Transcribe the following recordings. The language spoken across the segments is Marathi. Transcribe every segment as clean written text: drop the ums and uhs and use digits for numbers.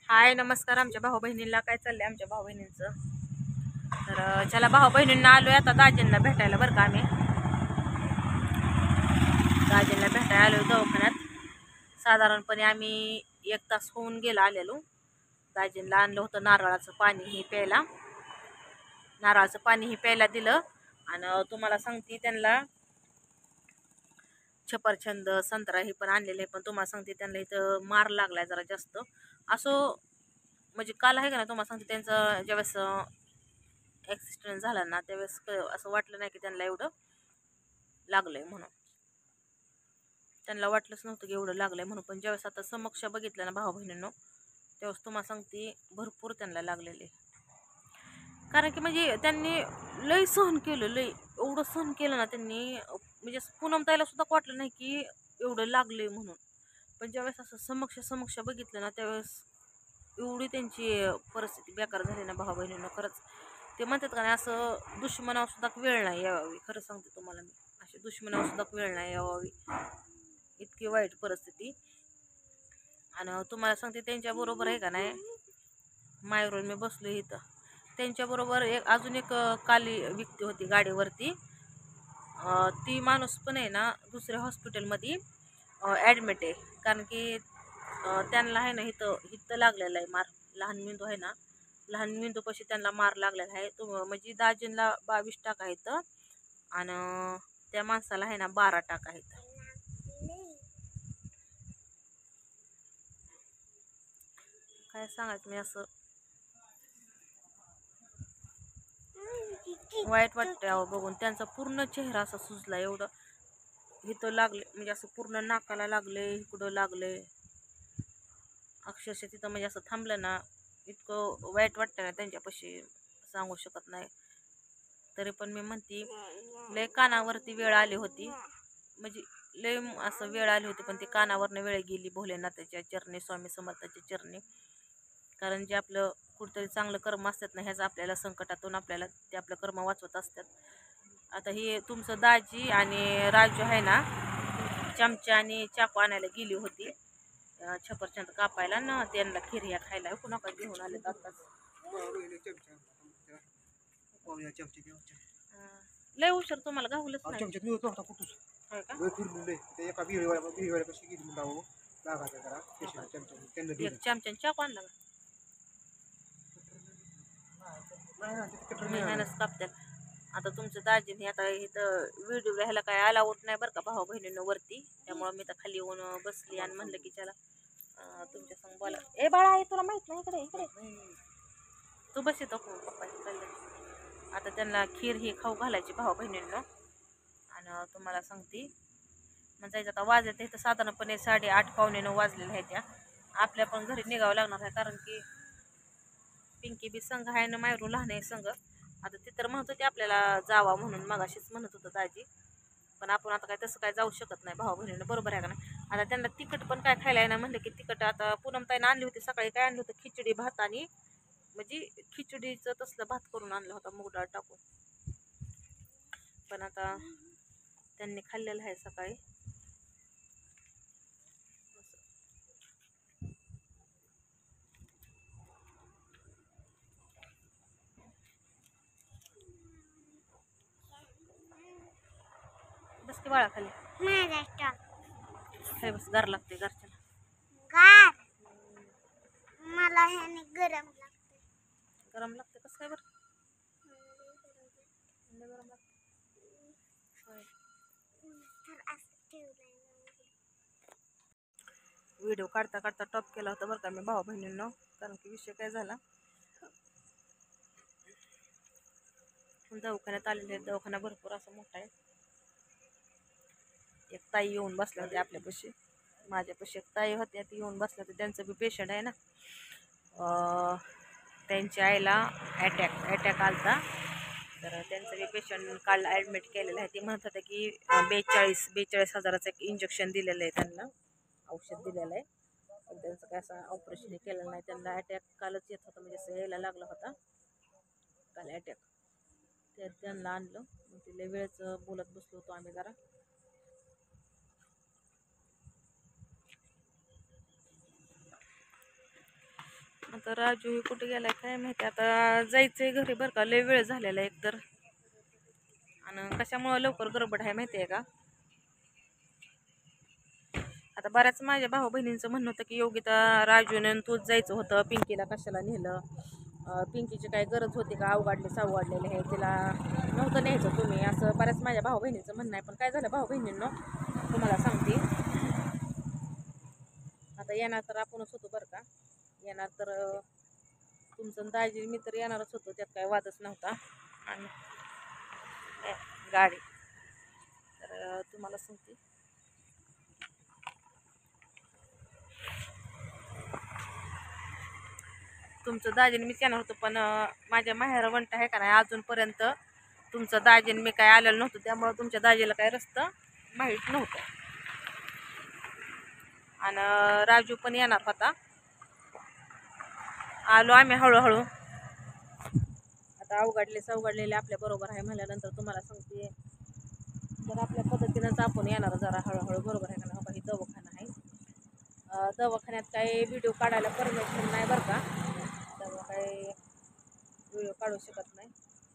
हाय नमस्कार. आमच्या भाऊ बहिणीला काय चाललंय आमच्या भाऊ बहिणींचं. तर ज्याला भाऊ बहिणींना आलोय आता दाजींना भेटायला बरं का. आम्ही दाजींना भेटायला आलोय दवाखान्यात. साधारणपणे आम्ही 1 तास होऊन गेला आलेलो. दाजींना आणलं होतं नारळाचं पाणी प्यायला. नारळाचं पाणी प्यायला दिलं. आणि तुम्हाला सांगते त्यांना छपरछंद संत्रा हे पण आणलेले, पण तुम्हाला सांगते त्यांना इथं मार लागलाय जरा जास्त. असं म्हणजे काल आहे का ना, तुम्हाला सांगते त्यांचं ज्यावेळेस ॲक्सिडेंट झाला ना त्यावेळेस असं वाटलं नाही की त्यांना एवढं लागलंय म्हणून. त्यांना वाटलंच नव्हतं की एवढं लागलंय म्हणून. पण ज्यावेळेस आता समक्ष बघितलं ना भाऊ बहिणींनो, त्यावेळेस तुम्हाला सांगते भरपूर त्यांना लागलेले. कारण की म्हणजे त्यांनी लय सहन केलं, लय एवढं सहन केलं ना त्यांनी. म्हणजे पूनमताईला सुद्धा वाटलं नाही की एवढं लागलंय म्हणून. पण ज्यावेळेस असं समक्ष बघितलं ना त्यावेळेस एवढी त्यांची परिस्थिती बेकार झाली ना भाऊ बहिणींना. खरंच ते म्हणतात का नाही, असं दुश्मनावर सुद्धा वेळ नाही यावी. खरं सांगते तुम्हाला मी, अशी दुश्मनावर सुद्धा वेळ नाही यावी, इतकी वाईट परिस्थिती. आणि तुम्हाला सांगते त्यांच्याबरोबर आहे का नाही, मायरून मी बसलो इथं. त्यांच्याबरोबर अजून एक काली व्यक्ती होती गाडीवरती. ती माणूस पण आहे ना दुसऱ्या हॉस्पिटलमध्ये ॲडमिट आहे. कारण की त्यांना आहे ना इथं लागलेला आहे मार. लहान मेंदू आहे ना, लहान मेंदूपाशी त्यांना मार लागलेला आहे. म्हणजे दाजींना 22 टाका आहेत आणि त्या माणसाला आहे ना 12 टाका आहेत. काय सांगायचं मी, असं वाईट वाटतंय अहो बघून. त्यांचा पूर्ण चेहरा असा सुजला. एवढं इथं लागले म्हणजे असं पूर्ण नाकाला लागले, इकडं लागले अक्षरशः. तिथं म्हणजे असं थांबलं ना इतकं वाईट वाटतं ना त्यांच्यापाशी, सांगू शकत नाही. तरी पण मी म्हणते लय कानावरती वेळ आली होती, म्हणजे लय असं वेळ आली होती, पण ती कानावरनं वेळ गेली भोलेनाथाच्या चरणी, स्वामी समर्थाच्या चरणी. कारण जे आपलं कुठंतरी चांगलं कर्म असतात ना, ह्याचं आपल्याला संकटातून आपल्याला ते आपलं कर्म वाचवत असतात. आता हे तुमचं दाजी आणि राजू आहे ना, चमचा आणि चाकू आणायला गेली होती छपरचंद कापायला ना, त्यांना खिरिया खायला कुणाकडे घेऊन आले आताच. लय उशीर तुम्हाला गावलंच नाही. एक चमचा चाकू आणला मेहनत कापतात. आता तुमचं दाजीने आता इथं व्हिडिओ घ्यायला काय अलाउड नाही बरं का भाऊ बहिणींना वरती. त्यामुळं मी तर खाली येऊन बसली आणि म्हणलं की चला तुमच्या संग बोला. ए बाळा, तुला माहित नाही, इकडे इकडे तू बस येतो पप्पाची चालले. आता त्यांना खीर ही खाऊ घालायची भाऊ बहिणींना. आणि तुम्हाला सांगते म्हणजे आता वाजत इथं साधारणपणे 8:30 पावणे 9 वाजलेले आहेत. त्या आपल्या पण घरी निघावं लागणार आहे, कारण की पिंकी बी संघ आहे ना, मायरू लहान आहे संघ. आता ती तर म्हणत होती आपल्याला जावा म्हणून, मगाशीच म्हणत होतं दाजी. पण आपण आता काय तसं काय जाऊ शकत नाही भाऊ बहिणीनं, बरोबर आहे का नाही. आता त्यांना तिखट पण काय खायला आहे ना, म्हणलं की तिखट आता पूनमताईनं आणली होती सकाळी. काय आणलं होतं, खिचडी भात आणि म्हणजे खिचडीचं तसलं भात करून आणलं होता मूग डाळ टाकून. पण आता त्यांनी खाल्लेलं आहे सकाळी. बस की बाळा खाली, हे बस गार लागते घरच्याला. मला ह्याने गरम लागते. गरम लागते कसं काय बरं? गरम लागते. व्हिडिओ काढता काढता टॉप केला होता बरं का मी भाऊ बहिणींनो. कारण की विषय काय झाला, दवाखान्यात आलेले. दवाखाना भरपूर असा मोठा आहे. एक ताई येऊन बसल्या होत्या आपल्यापाशी, माझ्यापाशी एक ताई होत्या, ती येऊन बसल्या होत्या. त्यांचं बी पेशंट आहे ना, त्यांच्या आईला अटॅक आलता. तर त्यांचं बी पेशंट काल ॲडमिट केलेलं आहे. ती म्हणत होत्या की 42 हजाराचं एक इंजेक्शन दिलेलं आहे त्यांना, औषध दिलेलं आहे. पण त्यांचं काय असं ऑपरेशन केलं नाही. त्यांना अटॅक कालच येत होता, म्हणजे असं यायला लागला होता काल अटॅक. ते त्यांना आणलं. तिला वेळच बोलत बसलो होतो आम्ही जरा. आता राजू हे कुठे गेलाय काय माहिती. आता जायचंय घरी बरं का, लय वेळ झालेला एकतर. आणि कशामुळं लवकर गडबड आहे माहिती आहे का. आता बऱ्याच माझ्या भाऊ बहिणींचं म्हणणं होतं की योगिता राजूने तूच जायचं होतं, पिंकीला कशाला नेलं. पिंकीची काय गरज होती का, अवघडलेले आहे तिला, नव्हतं न्यायचं तुम्ही, असं बऱ्याच माझ्या भाऊ बहिणीचं म्हणणं आहे. पण काय झालं भाऊ बहिणींनो, तुम्हाला सांगते, आता येणार तर आपणच होतो बरं का. येणार तर तुमचं दाजी मी तर येणारच होतो, त्यात काय वादच नव्हता. आणि गाडी तर तुम्हाला सांगते, तुमचं दाजीन मीच येणार होतो. पण माझ्या माहेर वंट आहे का नाही अजूनपर्यंत तुमचं दाजीन मी काय आलेलं नव्हतं, त्यामुळं तुमच्या दाजीला काय रस्ता माहीत नव्हतं. आणि राजू पण येणार होता. आलो आम्ही हळूहळू. आता अवघडलेले आपल्या बरोबर आहे म्हणल्यानंतर तुम्हाला सांगते, तर आपल्या पद्धतीनंच आपण येणार जरा हळूहळू, बरोबर आहे का नाही. ही दवाखाना आहे, दवाखान्यात काही व्हिडिओ काढायला परमिशन नाही बरं का, त्यामुळे काही व्हिडिओ काढू शकत नाही.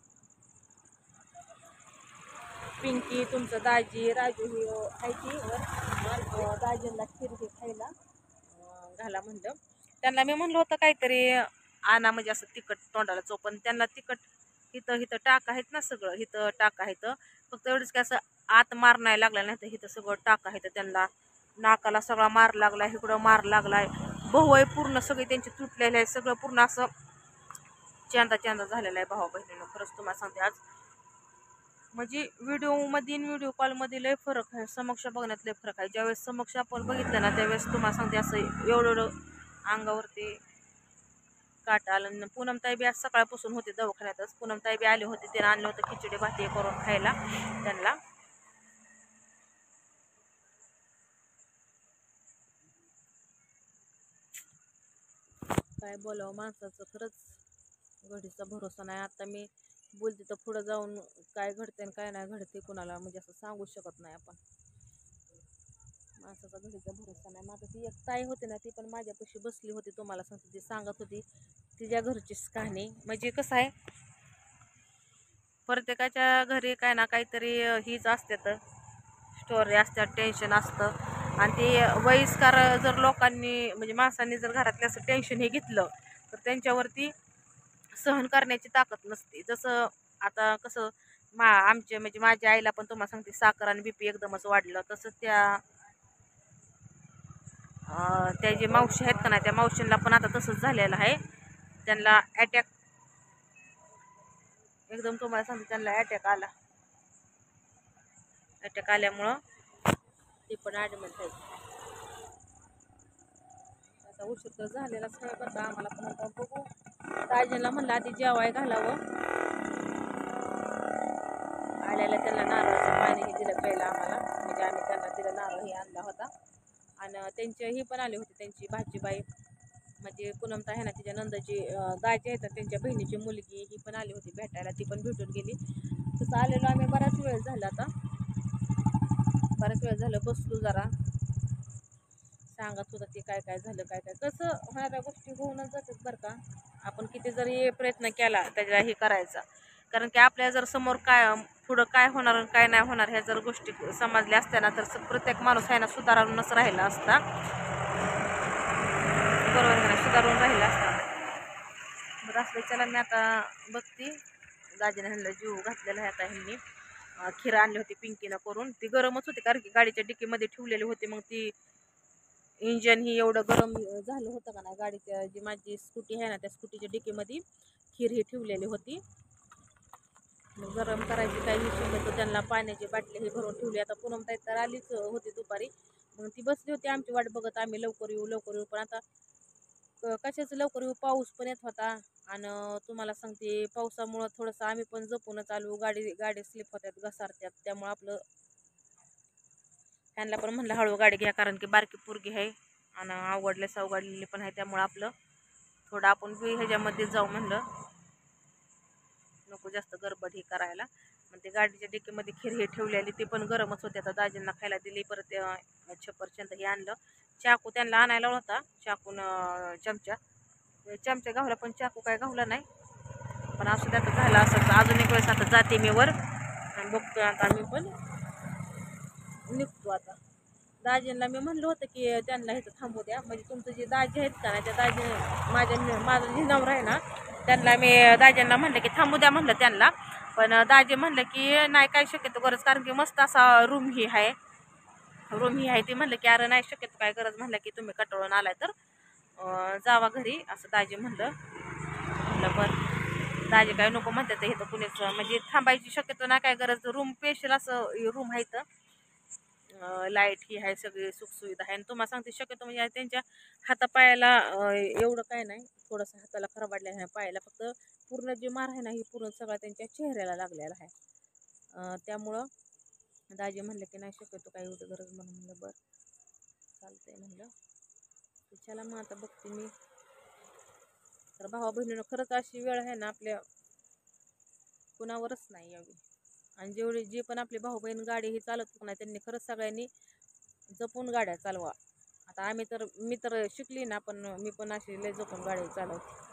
पिंकी, तुमचं दाजी, राजू ही आहे ती वर, दाजींना खीर हे खायला घाला म्हणलं. त्यांना मी म्हणलं होतं काहीतरी आणा, म्हणजे असं तिखट तोंडाला चोपण. त्यांना तिखट हिथं टाक आहेत ना, सगळं हिथं टाक आहेत, फक्त एवढंच की असं आत मार नाही लागला, नाही तर हिथं सगळं टाक आहेत. त्यांना नाकाला सगळा मार लागलाय, इकडं मार लागलाय, बहु पूर्ण सगळे त्यांचे तुटलेले आहे, सगळं पूर्ण असं चांदा झालेला आहे भाऊ बहिणीनं. खरंच तुम्हाला सांगते आज, म्हणजे व्हिडिओ मध्ये व्हिडिओ कॉल मध्ये लय फरक आहे, समक्ष बघण्यात लय फरक आहे. ज्यावेळेस समक्ष आपण बघितलं ना, त्यावेळेस तुम्हाला सांगते असं एवढं अंगावरती काटा आलं. पूनमताई बी आज सकाळपासून होते दवाखान्यातच. पूनमताई बी आले होते, त्यानं आणलं होतं खिचडी भाती करून खायला त्यांना. काय बोलावं माणसाचं, खरंच घडीचा भरोसा नाही. आता मी बोलते तर पुढं जाऊन काय घडते आणि काय नाही घडते कुणाला म्हणजे असं सांगू शकत नाही आपण. माणसाचा घडीचा भरोसा नाही. माझं ती एक ताई होती ना, ती पण माझ्यापाशी बसली होती, तुम्हाला सांगते, ती सांगत होती तिच्या घरचीच कहाणी. म्हणजे कसं आहे, प्रत्येकाच्या घरी काय ना काहीतरी हीच असतात, स्टोरी असतात, टेन्शन असतं. आणि ते वयस्कर जर लोकांनी म्हणजे माणसांनी जर घरातलं असं टेन्शन हे घेतलं तर त्यांच्यावरती सहन करण्याची ताकद नसते. जसं आता कसं आमचे म्हणजे माझ्या आईला पण तुम्हाला सांगते साखर आणि बीपी एकदमच वाढलं, तसं त्या जे मावशी आहेत का नाही, त्या मावशींना पण आता तसंच झालेलं आहे. त्यांना अटॅक, एकदम तुम्हाला सांगते त्यांना अटॅक आल्यामुळं ते पण ॲडमिट आहे. आता उशीर तर झालेलाच आहे बरं का आम्हाला, पण आता बघू. दाजीला म्हणलं आधी जेवाय घालावं, आल्याला त्यांना नारळाचं पाणी हे दिलं प्यायला आम्हाला, म्हणजे आम्ही त्यांना दिलं, नारळ हे आणला होता. आणि त्यांचे ही पण आले होते, त्यांची भाजीबाई म्हणजे पूनमताई आहे ना, तिच्या नंदाची दाजी आहेत ना, त्यांच्या बहिणीची मुलगी ही पण आली होती भेटायला, ती पण भेटून गेली. तसं आलेलो आम्ही बराच वेळ झाला, आता बराच वेळ झालं बसलो जरा. सांगत होतं ते काय काय झालं, काय काय कसं होणाऱ्या गोष्टी होऊनच जातात बरं का. आपण किती जरी प्रयत्न केला त्याला हे करायचा, कारण की आपल्या जर समोर काय पुढं काय होणार आणि काय नाही होणार ह्या जर गोष्टी समजल्या असत्या ना, तर प्रत्येक माणूस आहे ना सुधारूनच राहिला असता, बरोबर आहे ना, सुधारून राहिला असता. बरं असलं, चला मी आता बघते. दाजीने ह्यांना जीव घातलेला आहे आता. ह्यांनी खीर आणली होती पिंकीनं करून, ती गरमच होती कारण की गाडीच्या डिकीमध्ये ठेवलेली होती. मग ती इंजन ही एवढं गरम झालं होतं का नाही, गाडीच्या जी माझी स्कूटी आहे ना, त्या स्कूटीच्या डिकीमध्ये खीर ही ठेवलेली होती. मग गरम करायची काही विषय नाही, तर त्यांना पाण्याची बाटली ही भरून ठेवली. आता पूनमताई तर आलीच होती दुपारी, मग ती बसली होती आमची वाट बघत, आम्ही लवकर येऊ. पण आता कशाचं लवकर येऊ, पाऊस पण येत होता. आणि तुम्हाला सांगते पावसामुळं थोडंसं आम्ही पण जपूनच आलो, गाडी स्लिप होत्यात, घसारत्यात, त्यामुळं आपलं त्यांना पण म्हणलं हळू गाडी घ्या, कारण की बारकी पोरगी आहे आणि अवघडलेली पण आहे, त्यामुळं आपलं थोडं आपण बी ह्याच्यामध्ये जाऊ म्हणलं, नको जास्त गडबड ही करायला. मग ते गाडीच्या डिकीमध्ये खीर हे ठेवलेली, ती पण गरमच होती. आता दाजींना खायला दिली. परत छप्परचंद हे आणलं, चाकू त्यांना आणायला होता, चाकून चमचा चमचा गावला पण चाकू काय गावला नाही. पण असं त्यात झालं असं. अजून एक वेळेस आता जाते मी वर आणि बघतो आता मी पण निघतो आता. दाजींना मी म्हणलं होतं की त्यांना इथं थांबू द्या, म्हणजे तुमचं जे दाजी आहेत का नाही त्या दाजी माझं जे नवरा आहे ना त्यांना मी दाजींना म्हणलं की थांबू द्या म्हणलं त्यांना. पण दाजी म्हणलं की नाही काय शक्यतो गरज, कारण की मस्त असा रूम ही आहे ती. म्हणलं की अरे नाही शक्यतो काय गरज, म्हणलं की तुम्ही कटाळून आलाय तर जावा घरी असं दाजी म्हणलं. बरं दाजी काय नको म्हणतात इथं कुणीच, म्हणजे थांबायची शक्यतो नाही काय गरज. रूम स्पेशल असं रूम आहे तर लाईट ही आहे, सगळी सुखसुविधा आहे. आणि तुम्हाला सांगते शक्यतो म्हणजे त्यांच्या हातापायाला एवढं काय नाही, थोडंसं हाताला खराब वाटलं आहे पायाला, फक्त पूर्ण जे मार आहे ना ही पूर्ण सगळा त्यांच्या चेहऱ्याला लागलेला आहे. त्यामुळं दाजी म्हणलं की नाही शक्यतो काय एवढं गरज, म्हणून म्हणलं बरं चालतंय म्हणलं. चला मग आता बघते मी. तर भावा बहिणीनं खरंच अशी वेळ आहे ना आपल्या कुणावरच नाही यावी. आणि जेवढे जे पण आपले भाऊ बहीण गाडी ही चालत नाही त्यांनी खरंच सगळ्यांनी जपून गाड्या चालवा. आता मी तर शिकली ना, पण मी पण अशी लय जपून गाडी चालवते.